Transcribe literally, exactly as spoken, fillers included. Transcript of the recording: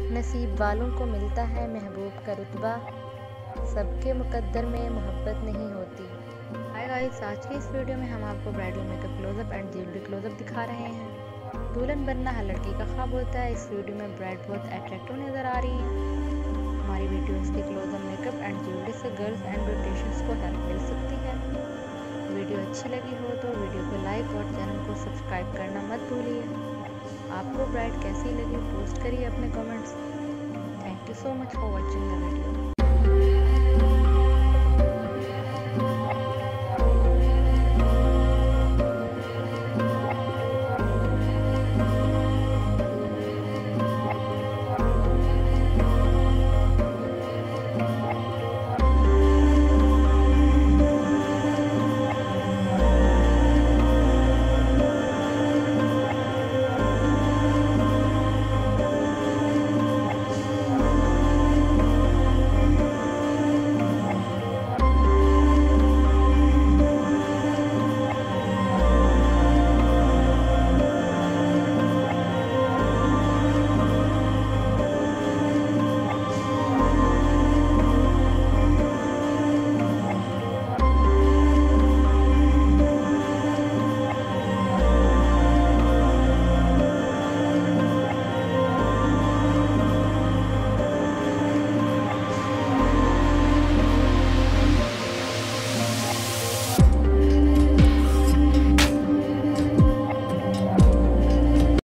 नसीब वालों को मिलता है महबूब का रुतबा, सबके मुकद्दर में मोहब्बत नहीं होती। हाय गाइस, आज की इस वीडियो में हम आपको bridal makeup closeup and jewellery closeup दिखा रहे हैं। दुल्हन बनना हर लड़की का ख्वाब होता है। इस वीडियो में ब्राइड बहुत अट्रैक्टिव नज़र आ रही है। हमारी वीडियोस के क्लोजअप मेकअप एंड ज्वेलरी से गर्ल्स एंड ब्यूटिशियंस को हेल्प मिल सकती है। वीडियो अच्छी लगी हो तो वीडियो को लाइक और चैनल को सब्सक्राइब करना मत भूलिए। आपको ब्राइड कैसी लगी पोस्ट करिए अपने comments. Thank you so much for watching the video.